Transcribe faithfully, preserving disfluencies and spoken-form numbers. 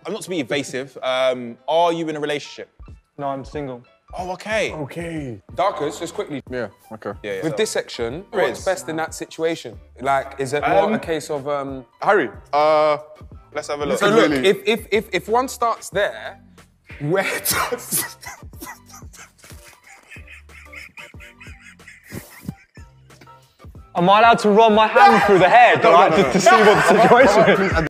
not to be evasive, um, are you in a relationship? No, I'm single. Oh, okay. Okay. Darkers, just quickly. Yeah, okay. Yeah, yeah. With So, this section, what's best in that situation? Like, is it more Um, a case of... Um... Harry, uh, let's have a look. So look, Really? if, if, if, if one starts there, where does... Am I allowed to run my hand through the hair to, like, to, to see what the situation is?